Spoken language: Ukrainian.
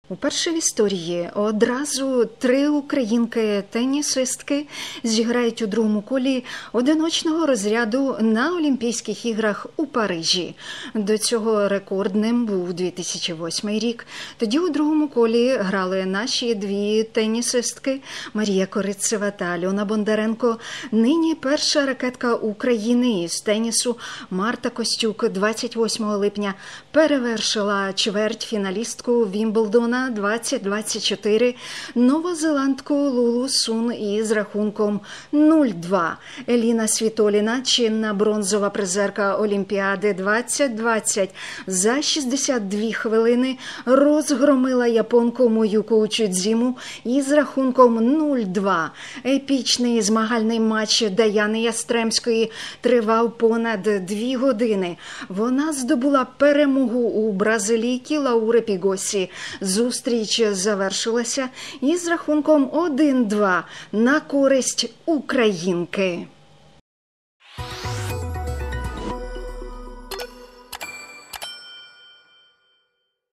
Уперше в історії одразу 3 українки-тенісистки зіграють у другому колі одиночного розряду на Олімпійських іграх у Парижі. До цього рекордним був 2008 рік. Тоді у другому колі грали наші 2 тенісистки Марія Корицева та Альона Бондаренко. Нині перша ракетка України із тенісу Марта Костюк 28 липня перевершила чвертьфіналістку Вімблдона 2024 новозеландку Лулу Сун із рахунком 0-2. Еліна Світоліна, чинна бронзова призерка Олімпіади 2020, за 62 хвилини розгромила японку Моюку Чудзіму із рахунком 0-2. Епічний змагальний матч Даяни Ястремської тривав понад 2 години. Вона здобула перемогу у бразилійки Лаури Пігосі. Зустріч завершилася із рахунком 1-2 на користь українки.